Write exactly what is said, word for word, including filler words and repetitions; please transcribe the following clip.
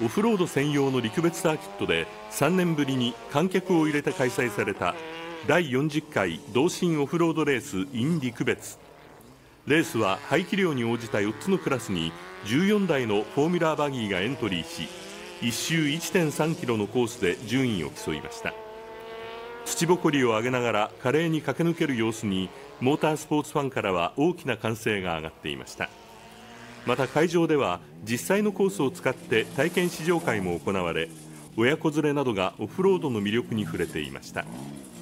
オフロード専用の陸別サーキットでさんねんぶりに観客を入れて開催されただいよんじゅっかい同心オフロードレース in 陸別。レースは排気量に応じたよっつのクラスにじゅうよんだいのフォーミュラーバギーがエントリーし、いっ周 いってんさんキロのコースで順位を競いました。土ぼこりを上げながら華麗に駆け抜ける様子にモータースポーツファンからは大きな歓声が上がっていました。また会場では実際のコースを使って体験試乗会も行われ、親子連れなどがオフロードの魅力に触れていました。